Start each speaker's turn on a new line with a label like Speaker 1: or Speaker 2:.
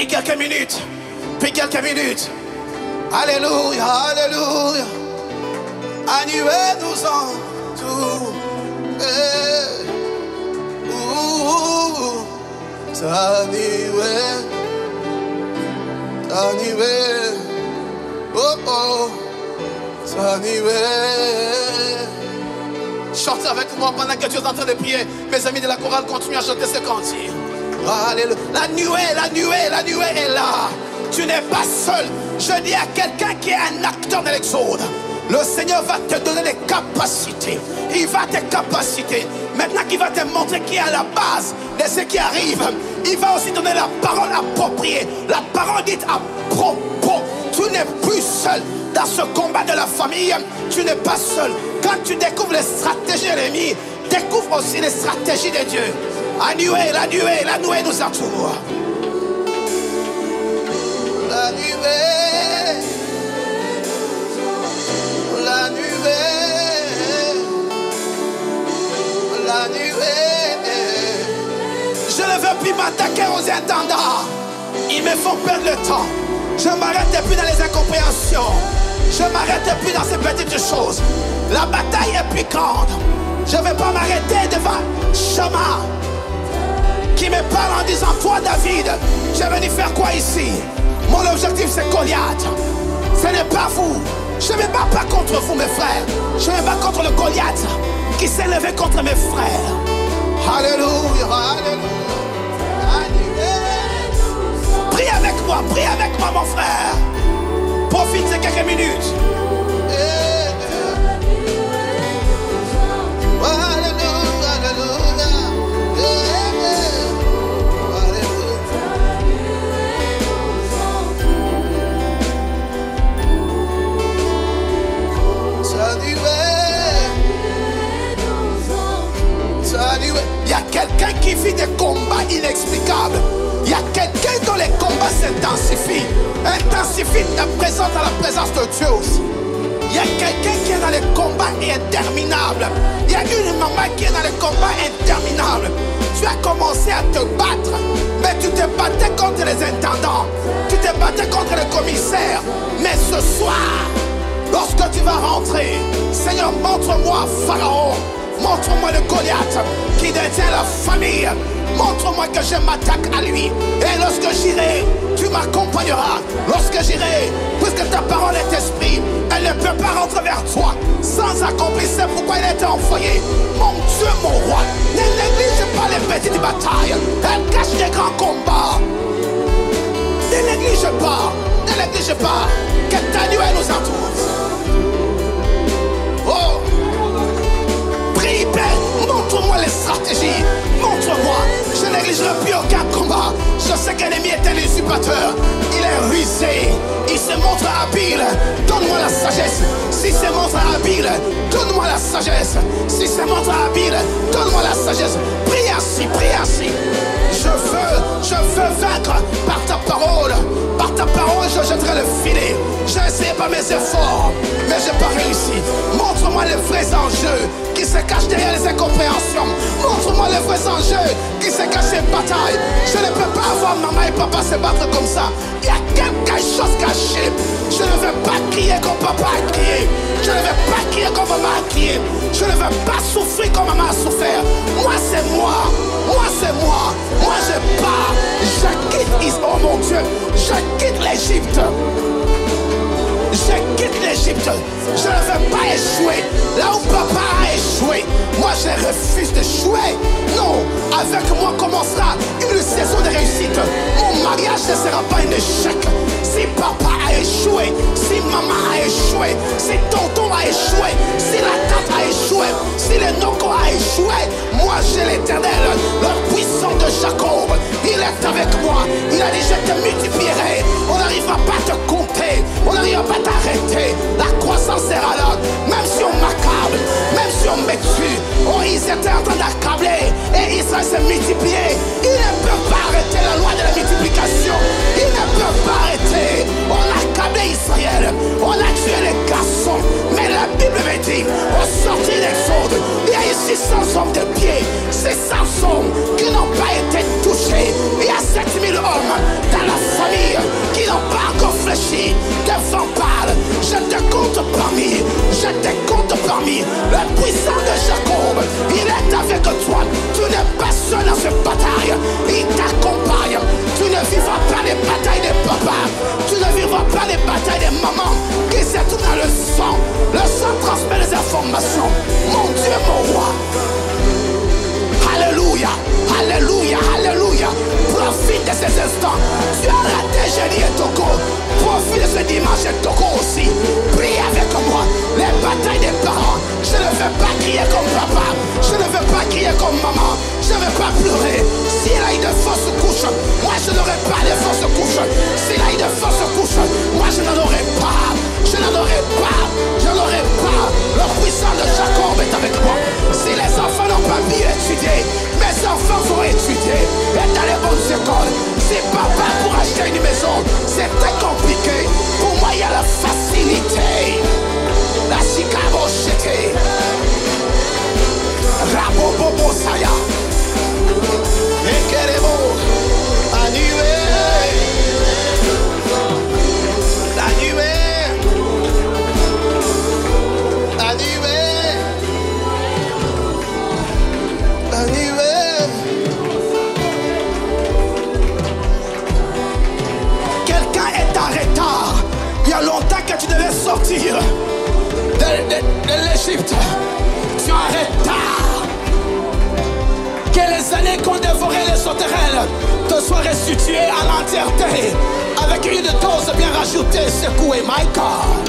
Speaker 1: Prie quelques minutes. Prie quelques minutes. Alléluia, alléluia. Annuel nous entoure. Annuel. Annuel. Oh oh. Annuel. Chantez avec moi pendant que Dieu est en train de prier. Mes amis de la chorale, continuez à chanter ce cantique. Alléluia. La nuée est là. Tu n'es pas seul. Je dis à quelqu'un qui est un acteur de l'exode, le Seigneur va te donner les capacités. Il va te capaciter. Maintenant qu'il va te montrer qui est à la base de ce qui arrive, il va aussi donner la parole appropriée. La parole dite à propos. Tu n'es plus seul dans ce combat de la famille. Tu n'es pas seul. Quand tu découvres les stratégies de l'ennemi, découvre aussi les stratégies de Dieu. La nuée nous entoure. La nuée, la nuée, la nuée. Je ne veux plus m'attaquer aux intendants. Ils me font perdre le temps. Je ne m'arrête plus dans les incompréhensions. Je ne m'arrête plus dans ces petites choses. La bataille est plus grande. Je ne vais pas m'arrêter devant Shama qui me parle en disant: toi David, tu es venu faire quoi ici? Mon objectif c'est Goliath. Ce n'est pas vous. Je ne me bats pas contre vous mes frères. Je me bats contre le Goliath qui s'est levé contre mes frères. Alléluia, alléluia, alléluia. Prie avec moi mon frère. Profite de quelques minutes. Alléluia, alléluia. Il y a quelqu'un qui vit des combats inexplicables. Il y a quelqu'un dont les combats s'intensifient. Intensifie ta présence dans la présence de Dieu aussi. Il y a quelqu'un qui est dans les combats interminables. Il y a une maman qui est dans les combats interminables. Tu as commencé à te battre, mais tu te battais contre les intendants. Tu te battais contre les commissaires. Mais ce soir, lorsque tu vas rentrer, Seigneur, montre-moi Pharaon. Montre-moi le Goliath qui détient la famille. Montre-moi que je m'attaque à lui. Et lorsque j'irai, tu m'accompagneras. Lorsque j'irai, puisque ta parole est esprit, elle ne peut pas rentrer vers toi sans accomplir ce pourquoi elle a été envoyée. Mon Dieu, mon roi, ne néglige pas les petites batailles. Elle cache les grands combats. Ne néglige pas, ne néglige pas que ta nuée nous entoure. Oh! Prie, Père, montre-moi les stratégies. Montre-moi. Je négligerai plus aucun combat. Je sais que l'ennemi est un usurpateur. Il est rusé. Il se montre habile. Donne-moi la sagesse. S'il se montre habile, donne-moi la sagesse. S'il se montre habile, donne-moi la sagesse. Prie ainsi, prie ainsi. Je veux vaincre par ta parole. Par ta parole, je jetterai le filet. J'ai essayé par mes efforts, mais je n'ai pas réussi. Montre-moi les vrais enjeux qui se cachent derrière les incompréhensions. Montre-moi les vrais enjeux qui se cachent les batailles. Je ne peux pas avoir maman et papa se battre comme ça. Il y a quelque chose caché. Je ne veux pas crier comme papa a crié. Je ne veux pas crier comme maman a crié. Je ne veux pas souffrir comme maman a souffert. Moi, c'est moi. Moi, c'est moi. Moi, je pars. Je quitte, oh mon Dieu, je quitte l'Égypte. Je quitte l'Égypte. Je ne veux pas échouer. Là où papa a échoué, moi je refuse d'échouer. Non, avec moi commencera une saison de réussite. Mon mariage ne sera pas un échec. Si papa a échoué, si maman a échoué, si tonton a échoué, si la tante a échoué, si le noko a échoué, moi j'ai l'Éternel, le puissant de Jacob. Il est avec moi. Il a dit: je te multiplierai. On n'arrivera pas à te compter. On n'arrivera pas à t'arrêter. La croissance sera là. Même si on m'accable, même si on me tue. Oh, ils étaient en train d'accabler. Et Israël s'est multiplié. Ils ne peuvent pas arrêter la loi de la multiplication. Ils ne peuvent pas arrêter. On a accablé Israël. On a tué les garçons. Mais la Bible me dit, au sortir d'Exode, il y a ici 100 hommes de pied. Ces 100 hommes qui n'ont pas été touchés. Il y a 7000 hommes dans la compte parmi, je te compte parmi. Le puissant de Jacob, il est avec toi. Tu n'es pas seul dans cette bataille. Il t'accompagne. Tu ne vivras pas les batailles des papas. Tu ne vivras pas les batailles des mamans. Qui c'est tout dans le sang. Le sang transmet les informations. Mon Dieu, mon roi. Alléluia, alléluia, alléluia. Profite de ces instants. Tu as raté Génie et Togo. Profite de ce dimanche et Togo aussi. Prie avec moi. Les batailles des parents. Je ne veux pas crier comme papa. Je ne veux pas crier comme maman. Je ne veux pas pleurer. S'il a eu de fausses couches, moi je n'aurai pas de fausses couches. S'il a eu de fausses couches, moi je n'en aurai pas. Je n'en aurai pas. Je n'en aurai pas. Le puissant de Jacob est avec moi. Si les enfants n'ont pas pu étudier, mes enfants vont étudier. Et dans les bonnes écoles. Si papa pour acheter une maison, c'est très compliqué. Pour moi, il y a la facilité. La Chicago City. Rabobobo Saya. Ekerebo. Annué. Annué. Annué. Annué. Quelqu'un est en retard. Il y a longtemps que tu devais sortir de l'Égypte. Tu es en retard. Que les années qu'on dévorait les sauterelles te soient restituées à l'entièreté avec une dose bien rajoutée, secouée, my God.